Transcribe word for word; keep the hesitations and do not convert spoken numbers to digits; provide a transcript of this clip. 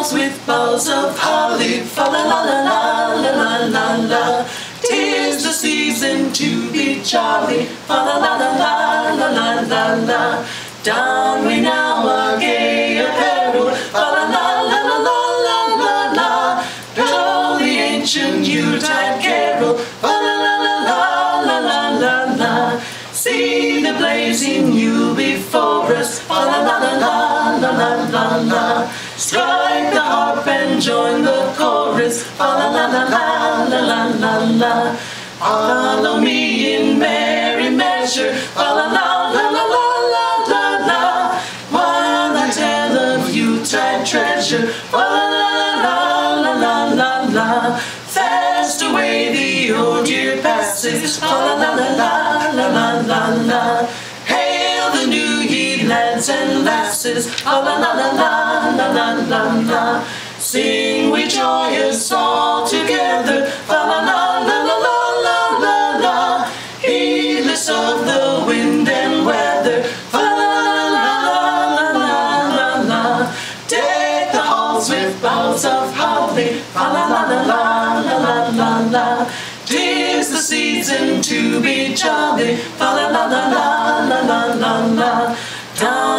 halls with boughs of holly, fa la la la la la la la la. 'Tis the season to be jolly, fa la la la la la la la la. Don we now our gay apparel, fa la la la la la la la la. Droll the ancient Yuletide carol, fa la la la la la la la la. See the blazing Yule before us, fa la la la la la la la la. Strike the harp and join the chorus, fa la la la la la la la la. Follow me in merry measure, fa la la la la la la la la. While I tell of Yuletide treasure, fa la la la la la la la. Fast away the old year passes, fa la la la la la la la la. Hail the new ye lads and lasses, fa la la la la la la la la. Sing we joyous all together, fa la la la la la la la la. Heedless of the wind and weather, fa la la la la la la la. Deck the halls with boughs of holly, fa la la la la la la la la. 'Tis the season to be jolly, fa la la la la la la la la.